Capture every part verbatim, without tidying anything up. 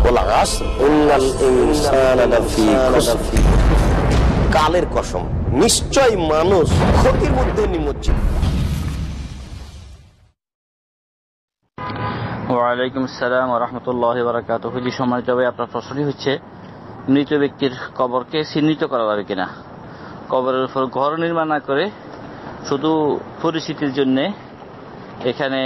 কালের কসম, নিশ্চয় মানুষ ক্ষতির মধ্যে নিমজ্জিত। ওয়ালাইকুম আসসালাম ওয়া রাহমাতুল্লাহি ওয়া বারাকাতুহু। জি সম্মানিত ভাই, আপনার প্রশ্নটি হচ্ছে মৃত ব্যক্তির কবরকে চিহ্নিত করা যাবে কিনা। কবরের উপর ঘর নির্মাণ না করে শুধু পরিচিতির জন্যে এখানে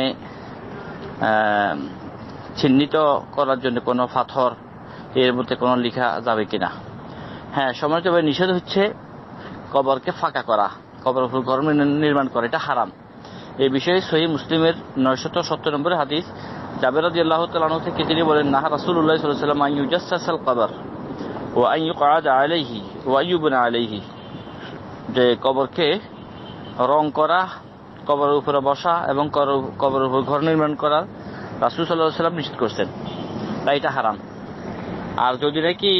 চিহ্নিত করার জন্য কোনো পাথর এর মধ্যে কোনো লেখা যাবে কিনা। হ্যাঁ, সম্মানিত ভাই, নিষেধ হচ্ছে কবরকে ফাঁকা করা, কবরের উপর ঘর নির্মাণ করা, এটা হারাম। এই বিষয়ে সহিহ মুসলিমের নয়শত সত্তর নম্বর হাদিস জাবের রাদিয়াল্লাহু তাআলা আনহু থেকে তিনি বলেন, নাহা রাসূলুল্লাহ সাল্লাল্লাহু আলাইহি ওয়াসাল্লাম আন ইউজাসসাসাল কবর ওয়া আন ইউকআদা আলাইহি ওয়া ইউবনা আলাইহি, যে কবরকে রং করা, কবরের উপরে বসা এবং কবরের উপর ঘর নির্মাণ করার রাসূল সাল্লাল্লাহু আলাইহি ওয়াসাল্লাম নিষেধ করছেন, তাই এটা হারাম। আর যদি নাকি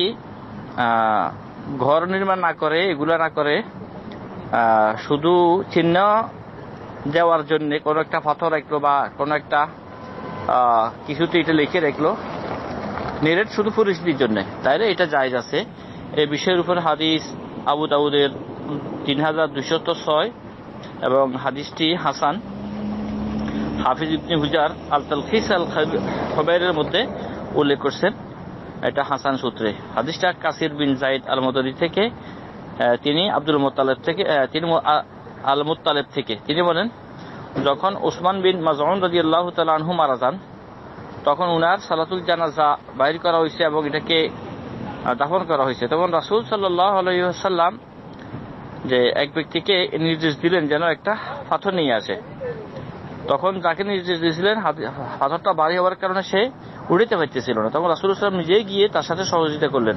ঘর নির্মাণ না করে, এগুলো না করে শুধু চিহ্ন দেওয়ার জন্য কোনো একটা পাথর রাখলো বা কোনো একটা কিছুতে এটা লিখে রাখলো নিরেট শুধু পরিস্থিতির জন্য, তাইলে এটা জায়েজ আছে। এই বিষয়ের উপর হাদিস আবু দাউদের তিন হাজার দুইশত ছয় এবং হাদিসটি হাসান। হাফিজ ইবনে হুজার আল তালখিস আল খবাইরের মধ্যে উল্লেখ করছেন, এটা হাসান সূত্রে। হাদিসটা কাসির বিন জাইদ আল মদনী থেকে, তিনি আব্দুল মুত্তালিব থেকে তিনি আল মুত্তালিব থেকে তিনি বলেন, যখন উসমান বিন মাজউন রাদিয়াল্লাহু তাআলা আনহু মারা যান, তখন উনার সালাতুল জানাজা বাইর করা হয়েছে এবং এটাকে দাফন করা হয়েছে। তখন রাসূল সাল্লাল্লাহু আলাইহি ওয়াসাল্লাম যে এক ব্যক্তিকে নির্দেশ দিলেন যেন একটা পাথর নিয়ে আসে। তখন যাকে নির্দেশ দিয়েছিলেন, পাথরটা ভারী হওয়ার কারণে সে উড়িতে পারতেছিল না। তখন রাসূল সাল্লাল্লাহু আলাইহি ওয়াসাল্লাম নিজেই গিয়ে তার সাথে সহযোগিতা করলেন।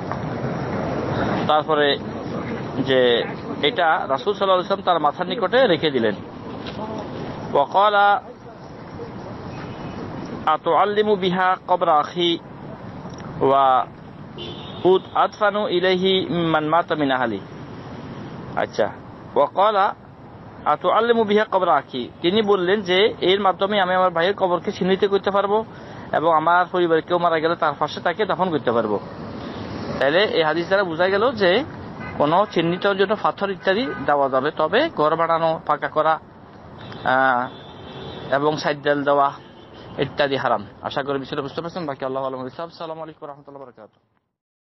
তারপরে যে এটা রাসূল সাল্লাল্লাহু আলাইহি ওয়াসাল্লাম তার মাথার নিকটে রেখে দিলেন। ওয়াকালা আতুআল্লিমু বিহা কবরা আখি ওয়া উদ আদফানু ইলাইহি মান মাতা মিন আহলি। আচ্ছা, ওয়াকালা আতুআল্লিমু বিহা কবরা আখি, তিনি বললেন যে এর মাধ্যমে আমি আমার ভাইয়ের কবরকে চিহ্নিত করতে পারবো এবং আমার পরিবারের কেউ মারা গেলে তার পাশে তাকে দাফন করতে পারবো। তাহলে এই হাদিস দ্বারা বোঝা গেল যে কোনো চিহ্নিতের জন্য পাথর ইত্যাদি দেওয়া যাবে, তবে ঘর বানানো, পাকা করা এবং সাইড দেল দেওয়া ইত্যাদি হারাম। আশা করি বিষয়টা বুঝতে পারছেন। বাকি আল্লাহু আ'লাম। আসসালামু আলাইকুম ওয়া রাহমাতুল্লাহি ওয়া বারাকাতুহু।